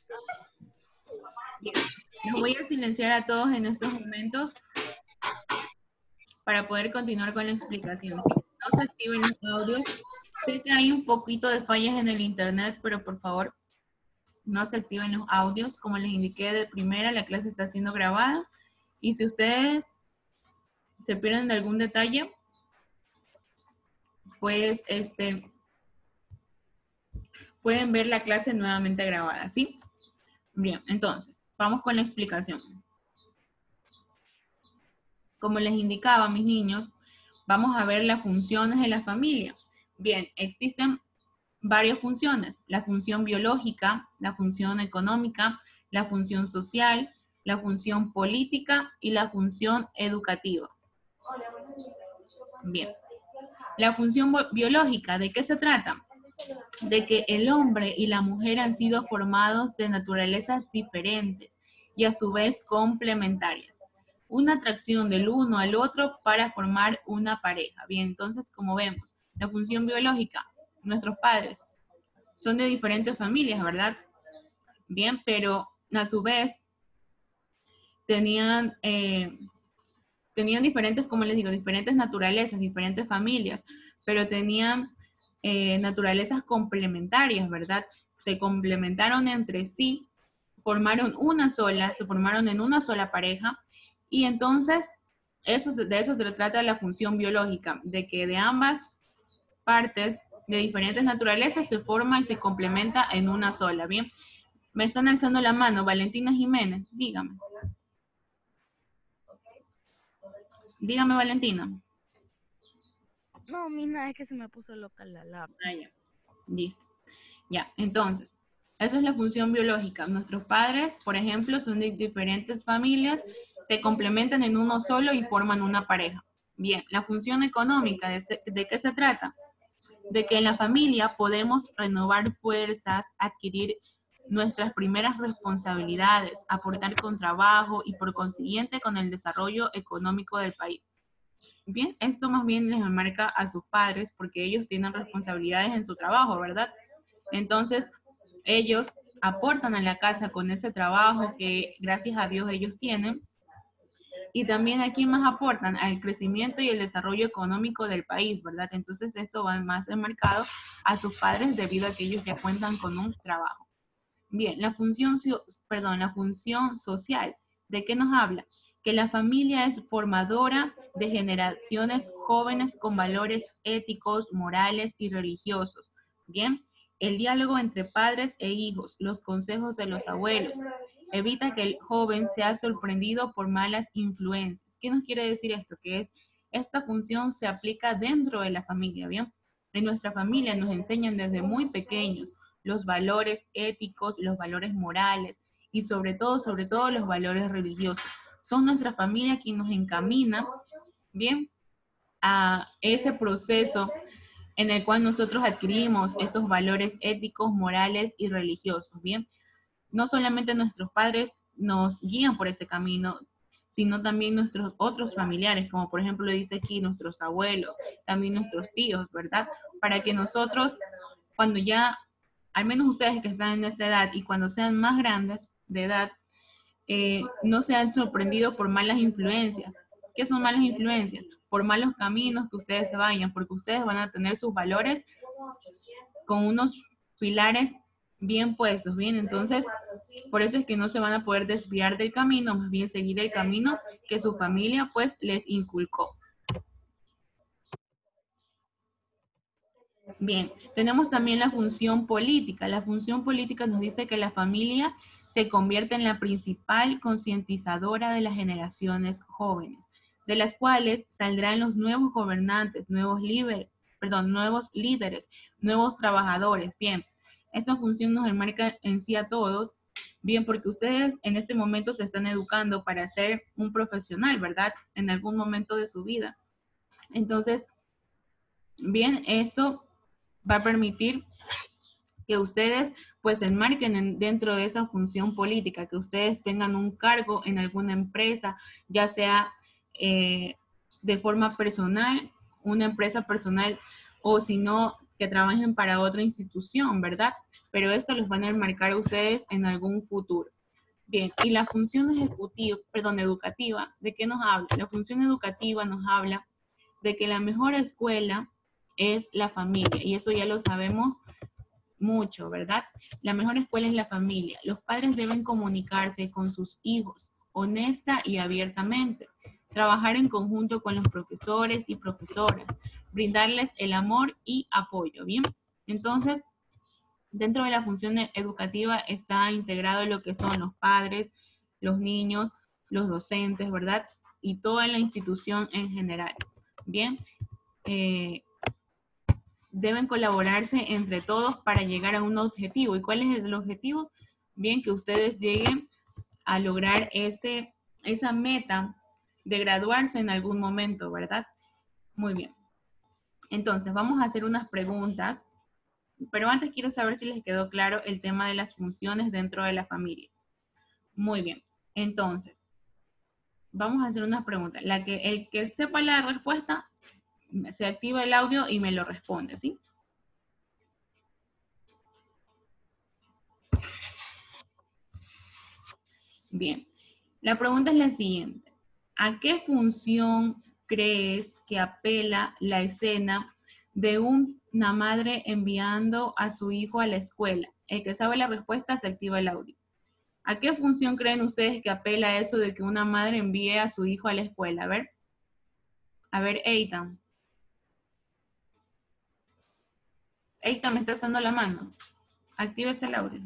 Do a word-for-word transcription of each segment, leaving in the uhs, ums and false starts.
Bien, los voy a silenciar a todos en estos momentos para poder continuar con la explicación. Si no se activen los audios, sé que hay un poquito de fallas en el internet, pero por favor, no se activen los audios. Como les indiqué de primera, la clase está siendo grabada. Y si ustedes se pierden de algún detalle, pues este, pueden ver la clase nuevamente grabada, ¿sí? Bien, entonces, vamos con la explicación. Como les indicaba, mis niños, vamos a ver las funciones de la familia. Bien, existen varias funciones: la función biológica, la función económica, la función social, la función política y la función educativa. Bien, la función biológica, ¿de qué se trata? De que el hombre y la mujer han sido formados de naturalezas diferentes y a su vez complementarias. Una atracción del uno al otro para formar una pareja. Bien, entonces, como vemos, la función biológica, nuestros padres son de diferentes familias, ¿verdad? Bien, pero a su vez tenían, eh, tenían diferentes, como les digo, diferentes naturalezas, diferentes familias, pero tenían eh, naturalezas complementarias, ¿verdad? Se complementaron entre sí, formaron una sola, se formaron en una sola pareja, y entonces eso, de eso se trata la función biológica, de que de ambas partes de diferentes naturalezas se forma y se complementa en una sola. Bien, me están alzando la mano Valentina Jiménez, dígame. Dígame, Valentina. No, Mina, es que se me puso loca la lápiz. Ah, ya. Listo. Ya, entonces, eso es la función biológica. Nuestros padres, por ejemplo, son de diferentes familias, se complementan en uno solo y forman una pareja. Bien, la función económica, ¿de, se, de qué se trata? De que en la familia podemos renovar fuerzas, adquirir nuestras primeras responsabilidades, aportar con trabajo y por consiguiente con el desarrollo económico del país. Bien, esto más bien les marca a sus padres porque ellos tienen responsabilidades en su trabajo, ¿verdad? Entonces, ellos aportan a la casa con ese trabajo que gracias a Dios ellos tienen. Y también aquí más aportan al crecimiento y el desarrollo económico del país, ¿verdad? Entonces esto va más enmarcado a sus padres debido a que ellos ya cuentan con un trabajo. Bien, la función, perdón, la función social, ¿de qué nos habla? Que la familia es formadora de generaciones jóvenes con valores éticos, morales y religiosos. Bien, el diálogo entre padres e hijos, los consejos de los abuelos, evita que el joven sea sorprendido por malas influencias. ¿Qué nos quiere decir esto? Que es, esta función se aplica dentro de la familia, ¿bien? En nuestra familia nos enseñan desde muy pequeños los valores éticos, los valores morales y sobre todo, sobre todo los valores religiosos. Son nuestra familia quien nos encamina, ¿bien?, a ese proceso en el cual nosotros adquirimos estos valores éticos, morales y religiosos, ¿bien? No solamente nuestros padres nos guían por ese camino, sino también nuestros otros familiares, como por ejemplo dice aquí, nuestros abuelos, también nuestros tíos, ¿verdad? Para que nosotros, cuando ya, al menos ustedes que están en esta edad y cuando sean más grandes de edad, eh, no sean sorprendidos por malas influencias. ¿Qué son malas influencias? Por malos caminos que ustedes se vayan, porque ustedes van a tener sus valores con unos pilares bien puestos, bien, entonces, por eso es que no se van a poder desviar del camino, más bien seguir el camino que su familia, pues, les inculcó. Bien, tenemos también la función política. La función política nos dice que la familia se convierte en la principal concientizadora de las generaciones jóvenes, de las cuales saldrán los nuevos gobernantes, nuevos líderes, perdón, nuevos líderes, nuevos trabajadores. Bien, esta función nos enmarca en sí a todos, bien, porque ustedes en este momento se están educando para ser un profesional, ¿verdad? En algún momento de su vida. Entonces, bien, esto va a permitir que ustedes pues se enmarquen en, dentro de esa función política, que ustedes tengan un cargo en alguna empresa, ya sea eh, de forma personal, una empresa personal, o si no, que trabajen para otra institución, ¿verdad? Pero esto los van a enmarcar a ustedes en algún futuro. Bien, y la función ejecutiva, perdón, educativa, ¿de qué nos habla? La función educativa nos habla de que la mejor escuela es la familia, y eso ya lo sabemos mucho, ¿verdad? La mejor escuela es la familia. Los padres deben comunicarse con sus hijos honesta y abiertamente, trabajar en conjunto con los profesores y profesoras, brindarles el amor y apoyo, ¿bien? Entonces, dentro de la función educativa está integrado lo que son los padres, los niños, los docentes, ¿verdad? Y toda la institución en general, ¿bien? Eh, deben colaborarse entre todos para llegar a un objetivo. ¿Y cuál es el objetivo? Bien, que ustedes lleguen a lograr ese, esa meta de graduarse en algún momento, ¿verdad? Muy bien. Entonces, vamos a hacer unas preguntas, pero antes quiero saber si les quedó claro el tema de las funciones dentro de la familia. Muy bien. Entonces, vamos a hacer unas preguntas. La que, el que sepa la respuesta, se activa el audio y me lo responde, ¿sí? Bien, la pregunta es la siguiente. ¿A qué función crees que apela la escena de una madre enviando a su hijo a la escuela? El que sabe la respuesta se activa el audio. ¿A qué función creen ustedes que apela eso de que una madre envíe a su hijo a la escuela? A ver. A ver, Eitan. Eitan, me está alzando la mano. Actívese el audio.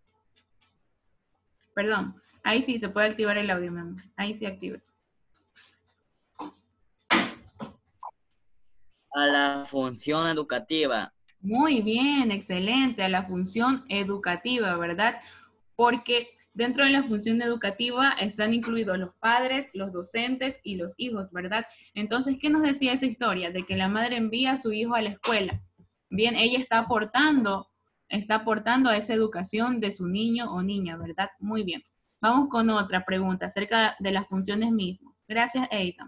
Perdón. Ahí sí se puede activar el audio, mi amor. Ahí sí actívese. A la función educativa. Muy bien, excelente, a la función educativa, ¿verdad? Porque dentro de la función educativa están incluidos los padres, los docentes y los hijos, ¿verdad? Entonces, ¿qué nos decía esa historia? De que la madre envía a su hijo a la escuela. Bien, ella está aportando, está aportando a esa educación de su niño o niña, ¿verdad? Muy bien. Vamos con otra pregunta acerca de las funciones mismas. Gracias, Eitan.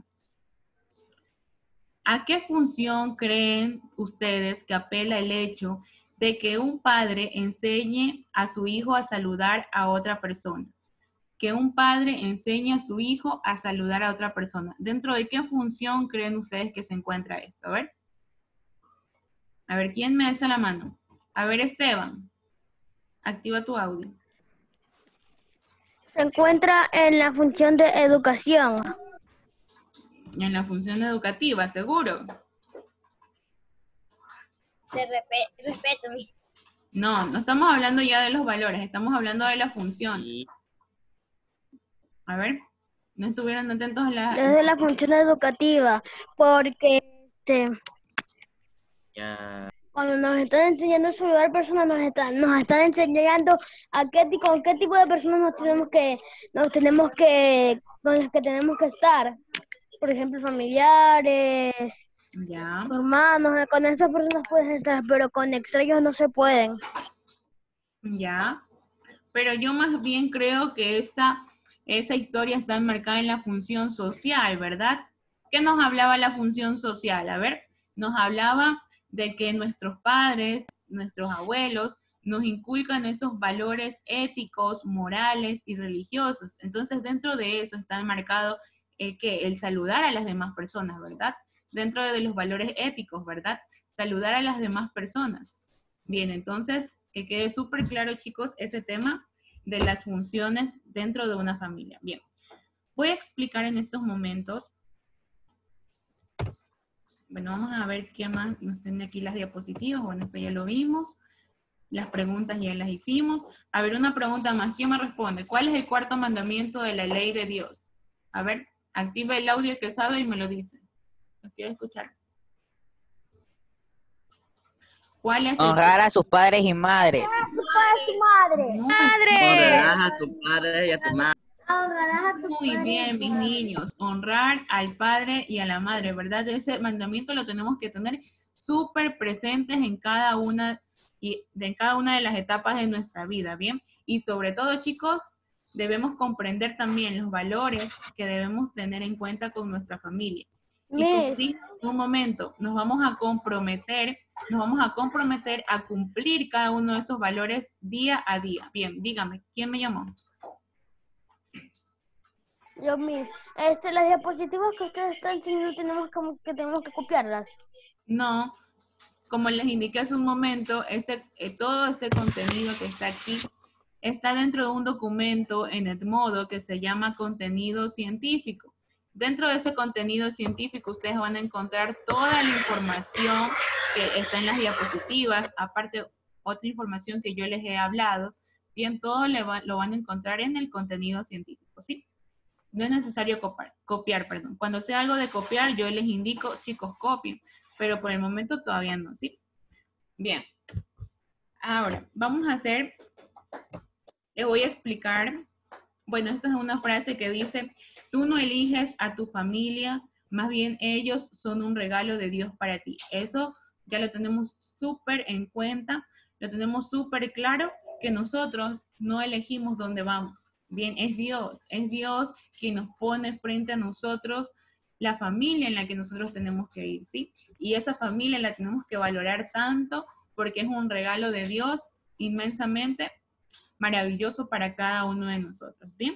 ¿A qué función creen ustedes que apela el hecho de que un padre enseñe a su hijo a saludar a otra persona? Que un padre enseñe a su hijo a saludar a otra persona. ¿Dentro de qué función creen ustedes que se encuentra esto? A ver. A ver, ¿quién me alza la mano? A ver, Esteban. Activa tu audio. Se encuentra en la función de educación. En la función educativa, seguro. De respeto. No, no estamos hablando ya de los valores, estamos hablando de la función. A ver, no estuvieron atentos a la... Desde la función educativa, porque este, Ya. cuando nos están enseñando a saludar personas, nos están, nos están enseñando a qué, con qué tipo de personas nos tenemos que, nos tenemos que, con las que tenemos que estar. Por ejemplo, familiares, Ya. hermanos, con esas personas puedes estar, pero con extraños no se pueden. Ya. Pero yo más bien creo que esta, esa historia está enmarcada en la función social, ¿verdad? ¿Qué nos hablaba la función social? A ver, nos hablaba de que nuestros padres, nuestros abuelos, nos inculcan esos valores éticos, morales y religiosos. Entonces, dentro de eso está enmarcado el que el saludar a las demás personas, ¿verdad? Dentro de los valores éticos, ¿verdad? Saludar a las demás personas. Bien, entonces, que quede súper claro, chicos, ese tema de las funciones dentro de una familia. Bien, voy a explicar en estos momentos. Bueno, vamos a ver qué más nos tiene aquí las diapositivas. Bueno, esto ya lo vimos. Las preguntas ya las hicimos. A ver, una pregunta más. ¿Quién me responde? ¿Cuál es el cuarto mandamiento de la ley de Dios? A ver, activa el audio que sabe y me lo dice. Lo quiero escuchar. ¿Cuál es el... Honrar a sus padres y madres. ¡Madre! ¡Madre! Honrarás a tu padre y a tu madre. Muy bien, mis niños. Honrar al padre y a la madre, ¿verdad? Ese mandamiento lo tenemos que tener súper presentes en cada una y en cada una de las etapas de nuestra vida, ¿bien? Y sobre todo, chicos, debemos comprender también los valores que debemos tener en cuenta con nuestra familia. Y como Miss, dije en un momento, nos vamos a comprometer, nos vamos a comprometer a cumplir cada uno de estos valores día a día. Bien, dígame, ¿quién me llamó? yo Miss, este, las diapositivas que ustedes están enseñando tenemos como que tenemos que copiarlas. No, como les indiqué hace un momento, este, eh, todo este contenido que está aquí está dentro de un documento en Edmodo que se llama contenido científico. Dentro de ese contenido científico ustedes van a encontrar toda la información que está en las diapositivas, aparte otra información que yo les he hablado. Bien, todo le va, lo van a encontrar en el contenido científico, ¿sí? No es necesario copiar, copiar, perdón. Cuando sea algo de copiar, yo les indico, chicos, copien, pero por el momento todavía no, ¿sí? Bien. Ahora, vamos a hacer, les voy a explicar, bueno, esta es una frase que dice, tú no eliges a tu familia, más bien ellos son un regalo de Dios para ti. Eso ya lo tenemos súper en cuenta, lo tenemos súper claro, que nosotros no elegimos dónde vamos. Bien, es Dios, es Dios quien nos pone frente a nosotros la familia en la que nosotros tenemos que ir, ¿sí? Y esa familia la tenemos que valorar tanto porque es un regalo de Dios inmensamente maravilloso para cada uno de nosotros, ¿bien?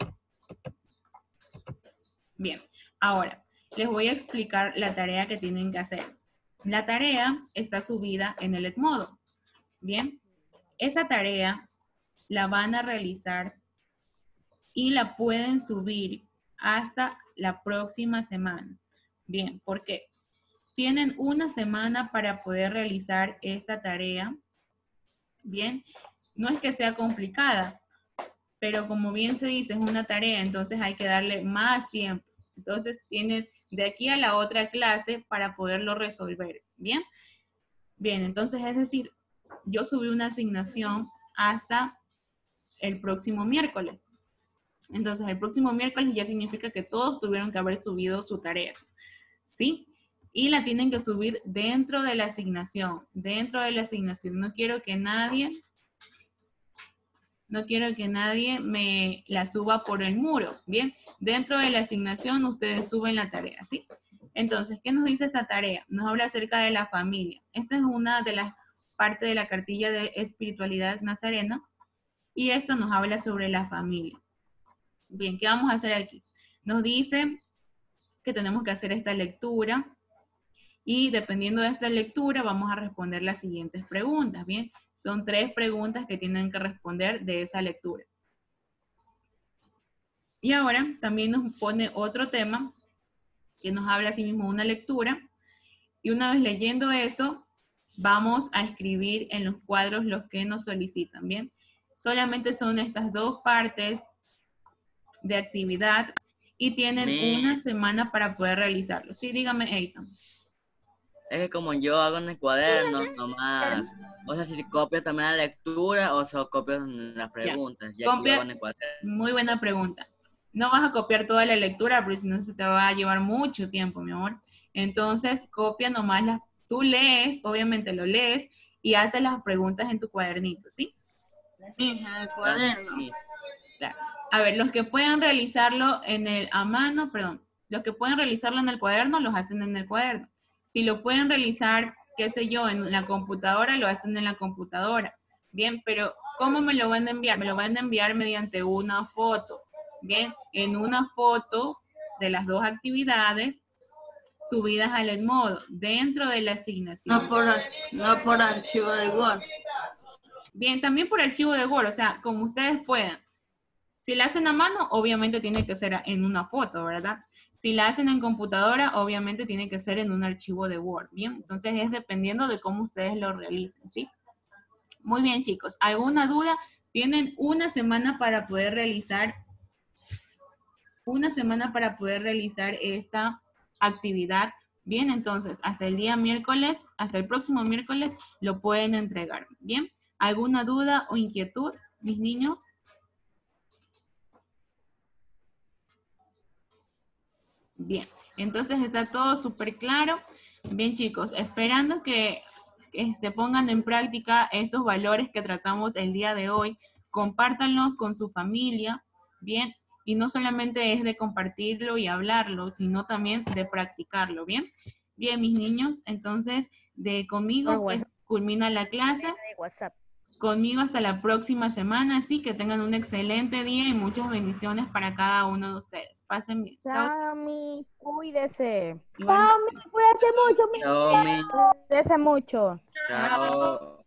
Bien, ahora les voy a explicar la tarea que tienen que hacer. La tarea está subida en el Edmodo, ¿bien? Esa tarea la van a realizar y la pueden subir hasta la próxima semana. Bien, ¿por qué? Tienen una semana para poder realizar esta tarea. Bien, no es que sea complicada, pero como bien se dice, es una tarea, entonces hay que darle más tiempo. Entonces tienen de aquí a la otra clase para poderlo resolver. Bien, bien, entonces es decir, yo subí una asignación hasta el próximo miércoles. Entonces, el próximo miércoles ya significa que todos tuvieron que haber subido su tarea, ¿sí? Y la tienen que subir dentro de la asignación, dentro de la asignación. No quiero que nadie, no quiero que nadie me la suba por el muro, ¿bien? Dentro de la asignación ustedes suben la tarea, ¿sí? Entonces, ¿qué nos dice esta tarea? Nos habla acerca de la familia. Esta es una de las partes de la cartilla de espiritualidad nazarena y esto nos habla sobre la familia. Bien, ¿qué vamos a hacer aquí? Nos dice que tenemos que hacer esta lectura y dependiendo de esta lectura vamos a responder las siguientes preguntas, ¿bien? Son tres preguntas que tienen que responder de esa lectura. Y ahora también nos pone otro tema que nos habla así mismo de una lectura y una vez leyendo eso vamos a escribir en los cuadros los que nos solicitan, ¿bien? Solamente son estas dos partes de actividad y tienen Mi- una semana para poder realizarlo. Sí, dígame, Eitan. Es que como yo hago en el cuaderno, nomás, o sea, si copio también la lectura o solo copio las preguntas, ya, que yo Copia- hago en el cuaderno. Muy buena pregunta. No vas a copiar toda la lectura, porque si no se te va a llevar mucho tiempo, mi amor. Entonces, copia nomás las, tú lees, obviamente lo lees, y haces las preguntas en tu cuadernito, ¿sí? En el cuaderno. Sí. Claro. A ver, los que puedan realizarlo en el, a mano, perdón, los que pueden realizarlo en el cuaderno, los hacen en el cuaderno. Si lo pueden realizar, qué sé yo, en la computadora, lo hacen en la computadora. Bien, pero ¿cómo me lo van a enviar? Me lo van a enviar mediante una foto. Bien, en una foto de las dos actividades subidas al Edmodo, dentro de la asignación. No por, no por archivo de Word. Bien, también por archivo de Word, o sea, como ustedes puedan. Si la hacen a mano, obviamente tiene que ser en una foto, ¿verdad? Si la hacen en computadora, obviamente tiene que ser en un archivo de Word, ¿bien? Entonces es dependiendo de cómo ustedes lo realicen, ¿sí? Muy bien, chicos. ¿Alguna duda? Tienen una semana para poder realizar, una semana para poder realizar esta actividad. Bien, entonces, hasta el día miércoles, hasta el próximo miércoles, lo pueden entregar, ¿bien? ¿Alguna duda o inquietud, mis niños? Bien, entonces está todo súper claro. Bien, chicos, esperando que, que se pongan en práctica estos valores que tratamos el día de hoy, compártanlos con su familia, bien, Y no solamente es de compartirlo y hablarlo, sino también de practicarlo, ¿bien? Bien, mis niños, entonces, de conmigo, pues, culmina la clase. WhatsApp. Conmigo hasta la próxima semana, así que tengan un excelente día y muchas bendiciones para cada uno de ustedes. Pasen bien. Chao, mi, cuídese. Igual. Cuídate mucho, mi Chao, mi. Cuídese mucho. Chao.